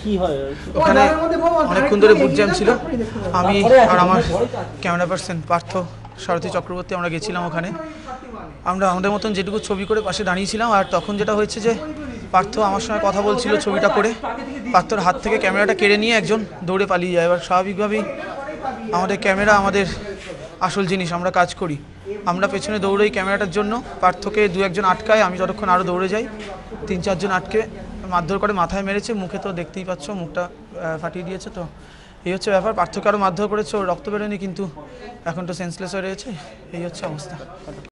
কি হয় ওখানে অনেকক্ষণ ধরে বুট জ্যাম ছিল। আমি আর আমার ক্যামেরা পার্সন পার্থ সারথী চক্রবর্তী আমরা গেছিলাম ওখানে। আমরা আমাদের মতন যেটুকু ছবি করে পাশে দাঁড়িয়েছিলাম। আর তখন যেটা হয়েছে যে পার্থ আমার সঙ্গে কথা বলছিল ছবিটা করে, পার্থর হাত থেকে ক্যামেরাটা কেড়ে নিয়ে একজন দৌড়ে পালিয়ে যায়। এবার স্বাভাবিকভাবেই আমাদের ক্যামেরা আমাদের আসল জিনিস, আমরা কাজ করি, আমরা পেছনে দৌড়েই ক্যামেরাটার জন্য। পার্থকে দু একজন আটকায়, আমি ততক্ষণ আরও দৌড়ে যাই, 3-4 জন আটকে মারধর করে, মাথায় মেরেছে, মুখে তো দেখতেই পাচ্ছ মুখটা ফাটিয়ে দিয়েছে। তো এই হচ্ছে ব্যাপার। পার্থকে আরও মারধর করেছে, ওর রক্ত বেরোয়নি কিন্তু এখন তো সেন্সলেস হয়ে রয়েছে। এই হচ্ছে অবস্থা।